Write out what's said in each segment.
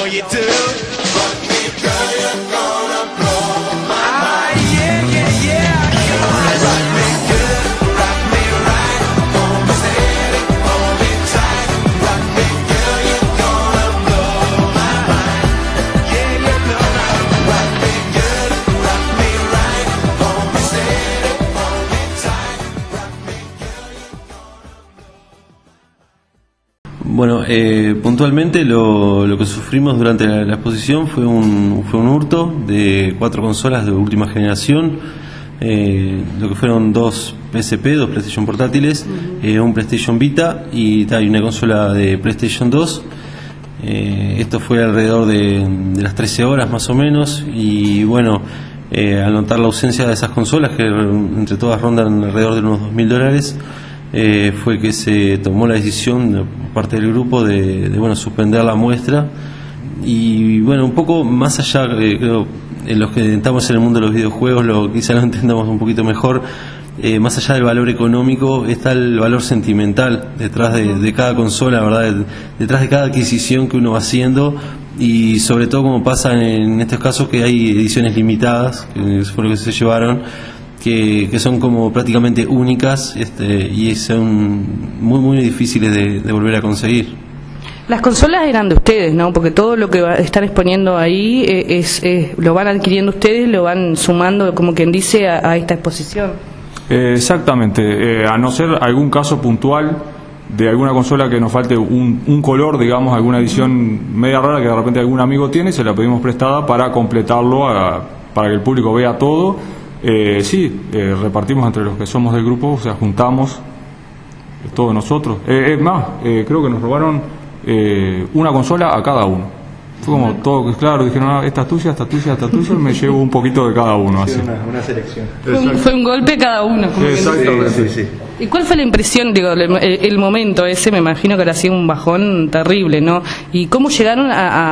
Bueno, puntualmente lo que sufrimos durante la exposición fue un hurto de 4 consolas de última generación, lo que fueron 2 PSP, 2 PlayStation portátiles, un PlayStation Vita y una consola de PlayStation 2. Esto fue alrededor de las 13 horas más o menos, y bueno, al notar la ausencia de esas consolas, que entre todas rondan alrededor de unos $2.000, fue que se tomó la decisión por parte del grupo de suspender la muestra. Y bueno, un poco más allá, creo, en los que estamos en el mundo de los videojuegos, quizá lo entendamos un poquito mejor, más allá del valor económico está el valor sentimental detrás de cada consola, ¿verdad? Detrás de cada adquisición que uno va haciendo, y sobre todo como pasa en estos casos, que hay ediciones limitadas, que fue lo que se llevaron, que son como prácticamente únicas, y son muy difíciles de volver a conseguir. Las consolas eran de ustedes, ¿no? Porque todo lo que están exponiendo ahí lo van adquiriendo ustedes, lo van sumando, como quien dice, a esta exposición. Exactamente, a no ser algún caso puntual de alguna consola que nos falte un color, digamos, alguna edición media rara que de repente algún amigo tiene, se la pedimos prestada para completarlo, para que el público vea todo. Repartimos entre los que somos del grupo, o sea, juntamos todos nosotros. Es más, creo que nos robaron una consola a cada uno. Fue como todo claro, dijeron, esta es tuya, esta es tuya, esta es tuya, y me llevo un poquito de cada uno. Así. Una selección. Fue un golpe cada uno. Exactamente. Sí. ¿Y cuál fue la impresión, el momento ese? Me imagino que habrá sido un bajón terrible, ¿no? ¿Y cómo llegaron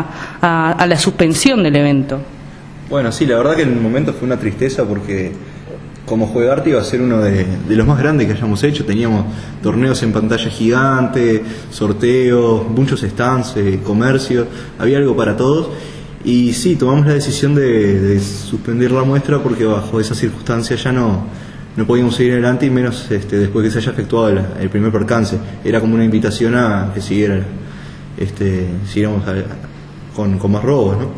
a la suspensión del evento? Bueno, sí, la verdad que en el momento fue una tristeza, porque como Juegarte iba a ser uno de los más grandes que hayamos hecho. Teníamos torneos en pantalla gigante, sorteos, muchos stands, comercio, había algo para todos. Y sí, tomamos la decisión de suspender la muestra, porque bajo esas circunstancias ya no podíamos seguir adelante, y menos después que se haya efectuado el primer percance. Era como una invitación a que siguiéramos con más robos, ¿no?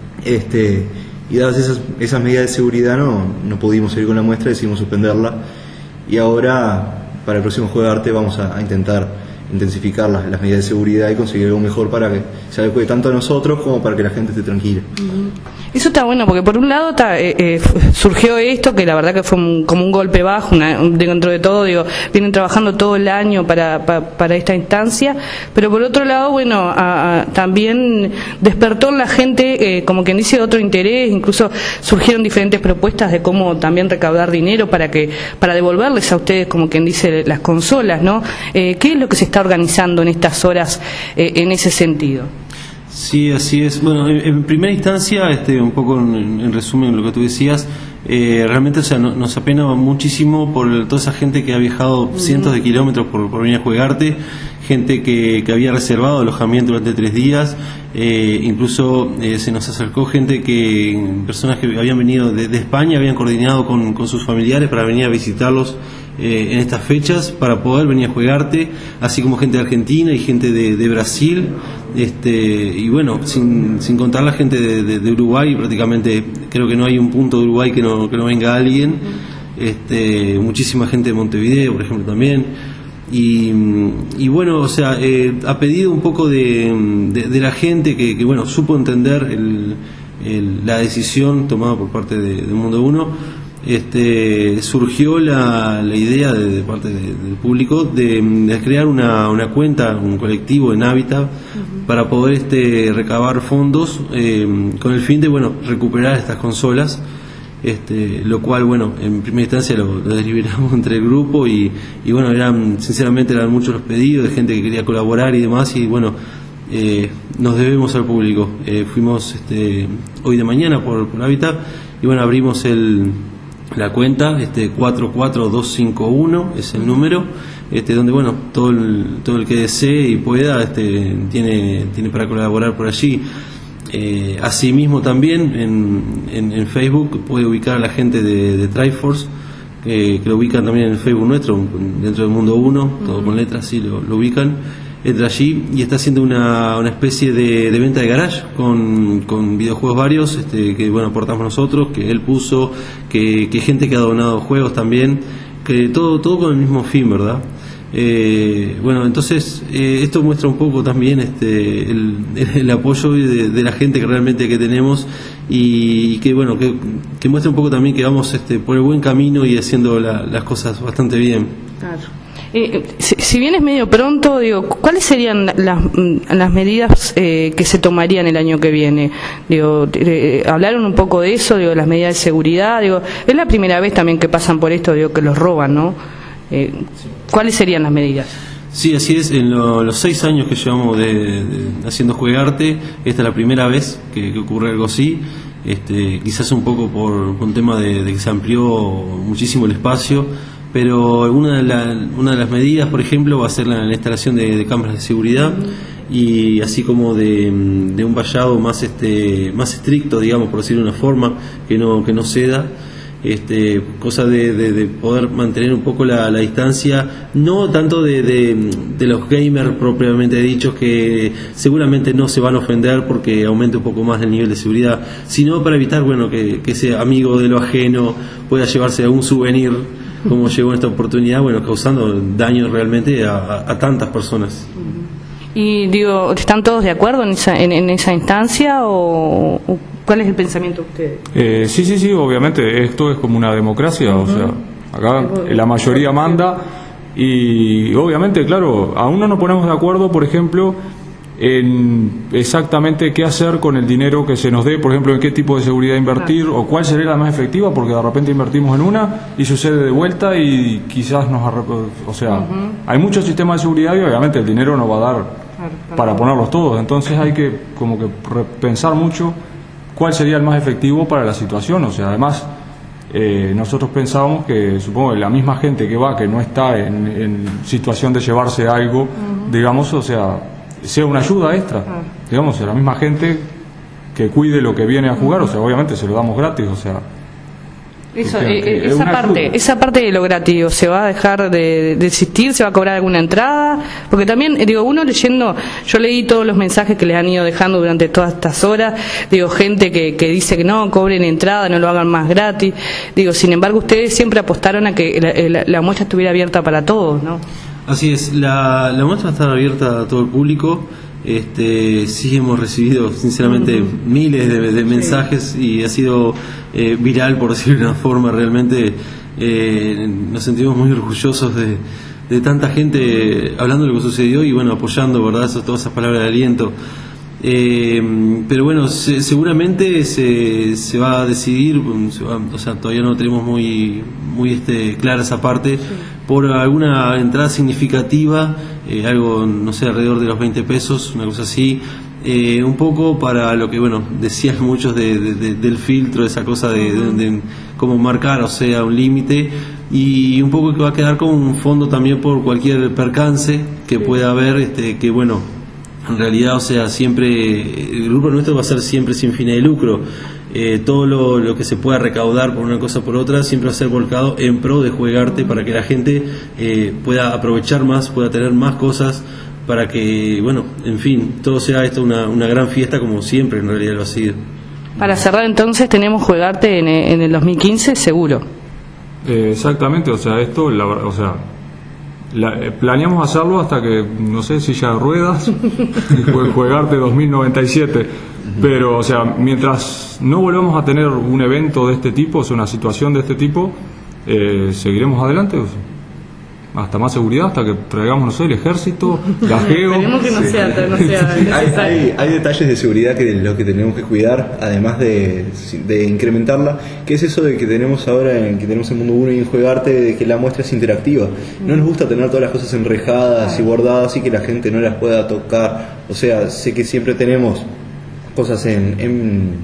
Y dadas esas medidas de seguridad no pudimos seguir con la muestra, decidimos suspenderla, y ahora para el próximo Juego de Arte vamos a intentar intensificar las medidas de seguridad y conseguir algo mejor para que se adecue tanto a nosotros como para que la gente esté tranquila. Eso está bueno, porque por un lado surgió esto, que la verdad que fue como un golpe bajo, dentro de todo, vienen trabajando todo el año para esta instancia, pero por otro lado, bueno, también despertó en la gente, como quien dice, otro interés. Incluso surgieron diferentes propuestas de cómo también recaudar dinero para devolverles a ustedes, como quien dice, las consolas, ¿no? ¿Qué es lo que se está organizando en estas horas en ese sentido? Sí, así es. Bueno, en primera instancia, un poco en resumen lo que tú decías, realmente, o sea, nos apena muchísimo por toda esa gente que ha viajado cientos de kilómetros por venir a Juegarte, gente que había reservado alojamiento durante 3 días, incluso se nos acercó personas que habían venido de España, habían coordinado con sus familiares para venir a visitarlos en estas fechas, para poder venir a Juegarte, así como gente de Argentina y gente de Brasil, y bueno, sin contar la gente de Uruguay. Prácticamente creo que no hay un punto de Uruguay que no venga alguien, muchísima gente de Montevideo, por ejemplo, también. Y bueno, o sea, a pedido un poco de la gente que bueno, supo entender la decisión tomada por parte de Mundo 1, surgió la idea de parte del público de crear una cuenta, un colectivo en Hábitat, para poder recabar fondos con el fin de recuperar estas consolas. Lo cual, bueno, en primera instancia lo deliberamos entre el grupo, y bueno, sinceramente eran muchos los pedidos de gente que quería colaborar y demás, y bueno, nos debemos al público. Fuimos hoy de mañana por Hábitat, y bueno, abrimos la cuenta, 44251 es el número, donde bueno, todo el que desee y pueda tiene para colaborar por allí. Asimismo también en Facebook puede ubicar a la gente de Triforce, que lo ubican también en el Facebook nuestro, dentro del Mundo 1, todo con letras, sí, lo ubican. Entra allí y está haciendo una especie de venta de garage con videojuegos varios, que bueno, aportamos nosotros, que él puso, que gente que ha donado juegos también, que todo con el mismo fin, ¿verdad? Bueno, entonces esto muestra un poco también el apoyo de la gente que realmente que tenemos, y que bueno, que muestra un poco también que vamos por el buen camino y haciendo las cosas bastante bien. Claro. Si bien es medio pronto, digo, ¿cuáles serían las medidas que se tomarían el año que viene? Digo, hablaron un poco de eso, digo, las medidas de seguridad, digo, es la primera vez también que pasan por esto, digo, que los roban, ¿no? ¿Cuáles serían las medidas? Sí, así es. En los 6 años que llevamos haciendo Juegarte, esta es la primera vez que ocurre algo así. Quizás un poco por un tema de que se amplió muchísimo el espacio, pero una de las medidas, por ejemplo, va a ser la instalación de cámaras de seguridad, y así como de un vallado más estricto, digamos, por decirlo de una forma, que no ceda. Cosa de poder mantener un poco la distancia, no tanto de los gamers propiamente dichos, que seguramente no se van a ofender porque aumente un poco más el nivel de seguridad, sino para evitar, bueno, que ese amigo de lo ajeno pueda llevarse algún souvenir, como llegó en esta oportunidad, bueno, causando daño realmente a tantas personas. Y digo, ¿están todos de acuerdo en esa instancia o cuál es el pensamiento de ustedes? Sí, obviamente esto es como una democracia, o sea, acá la mayoría manda, y obviamente, claro, aún no nos ponemos de acuerdo, por ejemplo, en exactamente qué hacer con el dinero que se nos dé, por ejemplo, en qué tipo de seguridad invertir, o cuál sería la más efectiva, porque de repente invertimos en una y sucede de vuelta y quizás o sea, hay muchos sistemas de seguridad y obviamente el dinero no va a dar para ponerlos todos, entonces hay que como que pensar mucho cuál sería el más efectivo para la situación. O sea, además nosotros pensábamos que, supongo, la misma gente que no está en situación de llevarse algo, digamos, o sea una ayuda extra, digamos, la misma gente que cuide lo que viene a jugar, o sea, obviamente se lo damos gratis, o sea, eso, esa parte de lo gratis se va a dejar de existir, se va a cobrar alguna entrada, porque también digo, uno leyendo, yo leí todos los mensajes que les han ido dejando durante todas estas horas, digo, gente que dice que no cobren entrada, no lo hagan más gratis, digo, sin embargo ustedes siempre apostaron a que la muestra estuviera abierta para todos, ¿no? Así es, la muestra está abierta a todo el público. Sí hemos recibido sinceramente miles de mensajes, y ha sido viral, por decirlo de una forma. Realmente nos sentimos muy orgullosos de tanta gente hablando de lo que sucedió y bueno, apoyando, ¿verdad? Todas esas palabras de aliento. Pero bueno, seguramente se va a decidir, o sea, todavía no tenemos muy clara esa parte, por alguna entrada significativa, algo, no sé, alrededor de los 20 pesos, una cosa así, un poco para lo que, bueno, decían muchos del filtro, esa cosa de cómo marcar, o sea, un límite, y un poco que va a quedar como un fondo también por cualquier percance que pueda haber, que bueno, en realidad, o sea, siempre el grupo nuestro va a ser siempre sin fines de lucro. Todo lo que se pueda recaudar por una cosa o por otra siempre va a ser volcado en pro de Juegarte, para que la gente pueda aprovechar más, pueda tener más cosas, para que, bueno, en fin, todo sea esto una gran fiesta, como siempre en realidad lo ha sido. Para cerrar entonces, tenemos Juegarte en el 2015 seguro. Exactamente, o sea, esto, o sea, planeamos hacerlo hasta que, no sé, silla de ruedas, Juegarte 2097, pero, o sea, mientras no volvamos a tener un evento de este tipo, o sea, una situación de este tipo, seguiremos adelante, o sea, hasta más seguridad, hasta que traigamos, no sé, el ejército, la geo. Esperemos que no sea hay detalles de seguridad que lo que tenemos que cuidar, además de incrementarla, que es eso de que tenemos ahora, que tenemos en Mundo 1 y en Juegarte, de que la muestra es interactiva. No nos gusta tener todas las cosas enrejadas y guardadas y que la gente no las pueda tocar. O sea, sé que siempre tenemos cosas en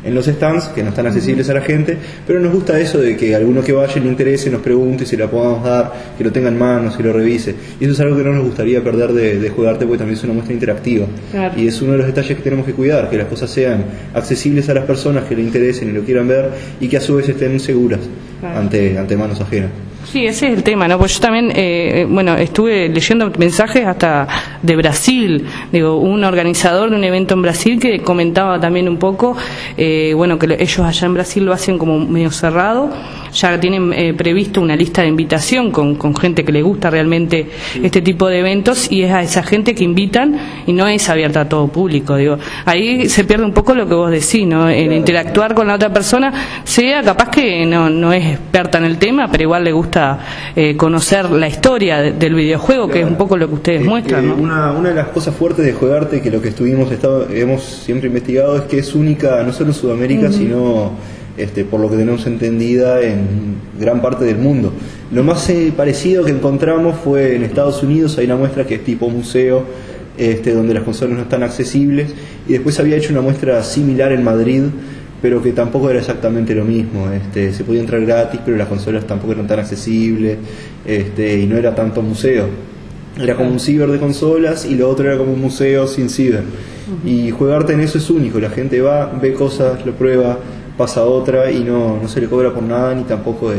en los stands, que no están accesibles a la gente, pero nos gusta eso de que alguno que vaya le interese, nos pregunte si la podamos dar, que lo tenga en manos, que lo revise. Y eso es algo que no nos gustaría perder de Juegarte, porque también es una muestra interactiva. Claro. Y es uno de los detalles que tenemos que cuidar, que las cosas sean accesibles a las personas que le interesen y lo quieran ver, y que a su vez estén seguras ante manos ajenas. Sí, ese es el tema, ¿no? Pues yo también, bueno, estuve leyendo mensajes hasta de Brasil, digo, un organizador de un evento en Brasil que comentaba también un poco, bueno, que ellos allá en Brasil lo hacen como medio cerrado, ya tienen previsto una lista de invitación con gente que le gusta realmente este tipo de eventos, y es a esa gente que invitan y no es abierta a todo público, digo, ahí se pierde un poco lo que vos decís, ¿no? El interactuar con la otra persona, sea capaz que no es experta en el tema, pero igual le gusta conocer la historia del videojuego, que es un poco lo que ustedes muestran, ¿no? Una de las cosas fuertes de Juegarte, que lo que hemos siempre investigado, es que es única no solo en Sudamérica, sino por lo que tenemos entendida en gran parte del mundo. Lo más parecido que encontramos fue en Estados Unidos. Hay una muestra que es tipo museo, donde las consolas no están accesibles, y después había hecho una muestra similar en Madrid, pero que tampoco era exactamente lo mismo. Se podía entrar gratis, pero las consolas tampoco eran tan accesibles, y no era tanto museo. Era como un ciber de consolas, y lo otro era como un museo sin ciber. Y Juegarte en eso es único. La gente va, ve cosas, lo prueba, pasa a otra, y no se le cobra por nada, ni tampoco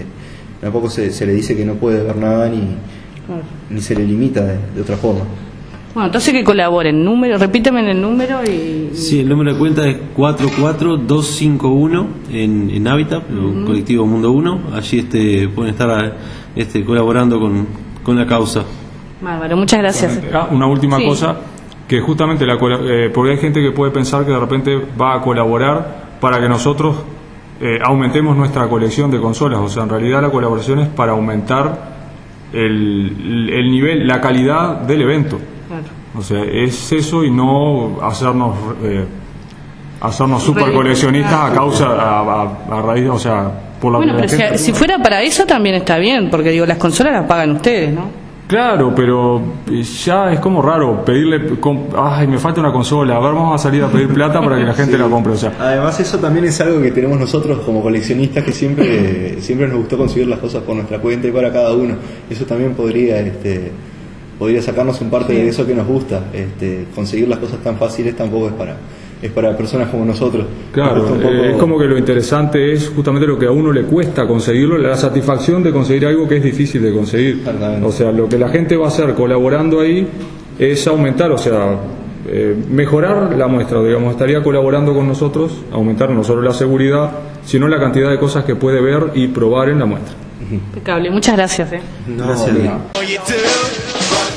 se le dice que no puede ver nada, ni se le limita de otra forma. Bueno, entonces que colaboren. Repíteme el número y... Sí, el número de cuenta es 44251 en Habitat, el colectivo Mundo 1. Allí pueden estar colaborando con la causa. Bárbaro, muchas gracias. Una última cosa, que justamente porque hay gente que puede pensar que de repente va a colaborar para que nosotros aumentemos nuestra colección de consolas. O sea, en realidad la colaboración es para aumentar el nivel, la calidad del evento. Claro. O sea, es eso, y no hacernos super coleccionistas a causa, a raíz, o sea, por la... Bueno, pero si fuera para eso también está bien, porque digo, las consolas las pagan ustedes, ¿no? Claro, pero ya es como raro pedirle, ay, me falta una consola, a ver, vamos a salir a pedir plata para que la gente la compre. O sea, además eso también es algo que tenemos nosotros como coleccionistas, que siempre nos gustó conseguir las cosas por nuestra cuenta y para cada uno. Eso también podría sacarnos un parte de eso que nos gusta. Conseguir las cosas tan fáciles tampoco es para personas como nosotros. Claro, es como que lo interesante es justamente lo que a uno le cuesta conseguirlo, la satisfacción de conseguir algo que es difícil de conseguir. O sea, lo que la gente va a hacer colaborando ahí es aumentar, o sea, mejorar la muestra, digamos, estaría colaborando con nosotros, aumentar no solo la seguridad, sino la cantidad de cosas que puede ver y probar en la muestra. Impecable, muchas gracias. Gracias.